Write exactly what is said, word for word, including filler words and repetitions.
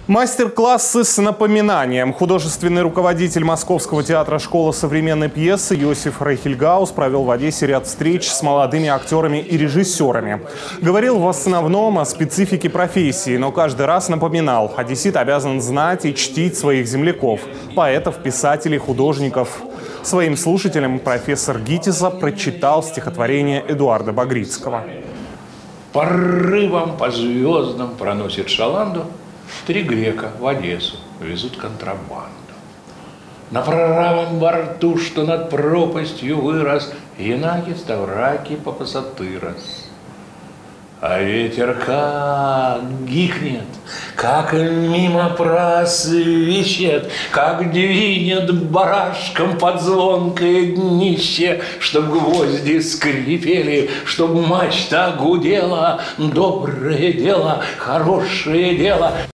Мастер-классы с напоминанием. Художественный руководитель Московского театра «Школа современной пьесы» Йосиф Рейхельгаус провел в Одессе ряд встреч с молодыми актерами и режиссерами. Говорил в основном о специфике профессии, но каждый раз напоминал: одессит обязан знать и чтить своих земляков, поэтов, писателей, художников. Своим слушателям профессор ГИТИСа прочитал стихотворение Эдуарда Багрицкого. Порывом по звездам проносит шаланду. Три грека в Одессу везут контрабанду. На правом борту, что над пропастью вырос, Янаки Ставраки Папасатырос. А ветер как гикнет, как мимо просвищет, как двинет барашком под звонкое днище, чтоб гвозди скрипели, чтоб мачта гудела. Доброе дело, хорошее дело.